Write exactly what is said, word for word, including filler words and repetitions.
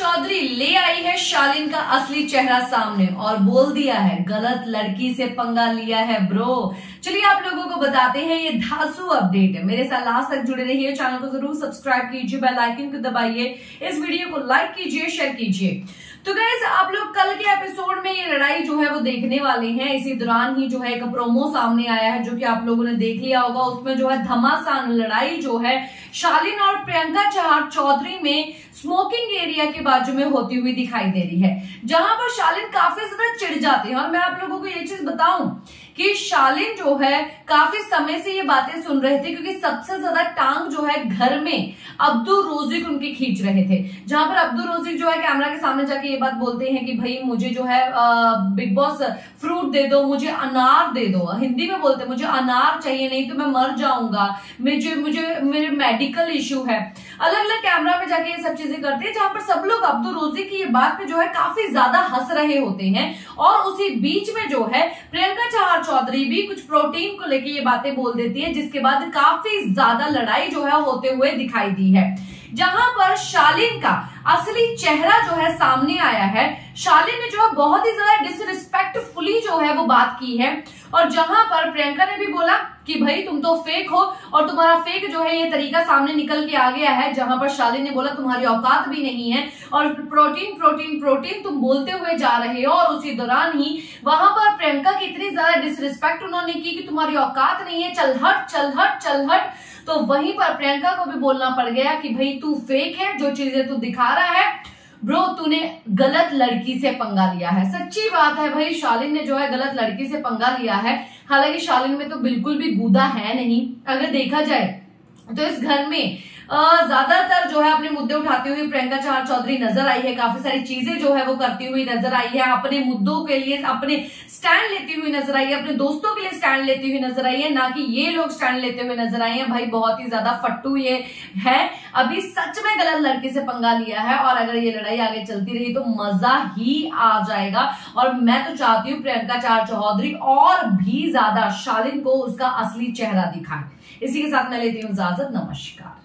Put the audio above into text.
चौधरी ले आई है शालीन का असली चेहरा सामने और बोल दिया है गलत लड़की से पंगा लिया है ब्रो। चलिए आप लोगों को बताते हैं ये धांसू अपडेट है। मेरे साथ लास्ट तक जुड़े रहिए, चैनल को जरूर सब्सक्राइब कीजिए, बेल आइकन को दबाइए, इस वीडियो को लाइक कीजिए, शेयर कीजिए। तो गाइस आप लोग कल के एपिसोड में ये लड़ाई जो है वो देखने वाले हैं। इसी दौरान ही जो है एक प्रोमो सामने आया है जो कि आप लोगों ने देख लिया होगा। उसमें जो है घमासान लड़ाई जो है शालीन और प्रियंका चौधरी में स्मोकिंग एरिया के बाजू में होती हुई दिखाई दे रही है, जहां पर शालीन काफी ज्यादा चिढ़ जाती है। और मैं आप लोगों को ये चीज बताऊं कि शालीन जो है काफी समय से ये बातें सुन रहे थे, क्योंकि सबसे ज्यादा टांग जो है घर में अब्दुल रोजिक उनकी खींच रहे थे। जहां पर अब्दुल रोजिक जो है कैमरा के सामने जाके ये बात बोलते हैं कि भाई मुझे जो है बिग बॉस फ्रूट दे दो, मुझे अनार दे दो। हिंदी में बोलते मुझे अनार चाहिए, नहीं तो मैं मर जाऊंगा, मुझे मुझे मेरे मेडिकल इश्यू है। अलग अलग कैमरा में जाके ये सब चीजें करते हैं, जहां पर सब लोग अब्दुल रोजिक की ये बात पे जो है काफी ज्यादा हंस रहे होते हैं। और उसी बीच में जो है प्रियंका चौधरी भी कुछ प्रोटीन को लेके ये बातें बोल देती है, जिसके बाद काफी ज्यादा लड़ाई जो है होते हुए दिखाई दी है। जहां पर शालीन का असली चेहरा जो है सामने आया है। शालीन ने जो है बहुत ही ज्यादा डिसरिस्पेक्टफुली जो है वो बात की है। और जहां पर प्रियंका ने भी बोला कि भाई तुम तो फेक हो और तुम्हारा फेक जो है ये तरीका सामने निकल के आ गया है। जहां पर शालीन ने बोला तुम्हारी औकात भी नहीं है और प्रोटीन प्रोटीन प्रोटीन तुम बोलते हुए जा रहे हो। और उसी दौरान ही वहां पर प्रियंका की इतनी ज्यादा डिसरिस्पेक्ट उन्होंने की कि तुम्हारी औकात नहीं है, चल हट चल हट चल हट। तो वहीं पर प्रियंका को भी बोलना पड़ गया कि भाई तू फेक है, जो चीजें तू दिखा रहा है ब्रो, तूने गलत लड़की से पंगा लिया है। सच्ची बात है भाई, शालीन ने जो है गलत लड़की से पंगा लिया है। हालांकि शालीन में तो बिल्कुल भी गुदा है नहीं। अगर देखा जाए तो इस घर में ज्यादातर जो है अपने मुद्दे उठाती हुई प्रियंका चौधरी नजर आई है। काफी सारी चीजें जो है वो करती हुई नजर आई है, अपने मुद्दों के लिए अपने स्टैंड लेती हुई नजर आई है, अपने दोस्तों के लिए स्टैंड लेती हुई नजर आई है, ना कि ये लोग स्टैंड लेते हुए नजर आए हैं। भाई बहुत ही ज्यादा फट्टू ये है, अभी सच में गलत लड़की से पंगा लिया है। और अगर ये लड़ाई आगे चलती रही तो मजा ही आ जाएगा। और मैं तो चाहती हूँ प्रियंका चौधरी और भी ज्यादा शालीन को उसका असली चेहरा दिखाए। इसी के साथ मैं लेती हूँ इजाजत, नमस्कार।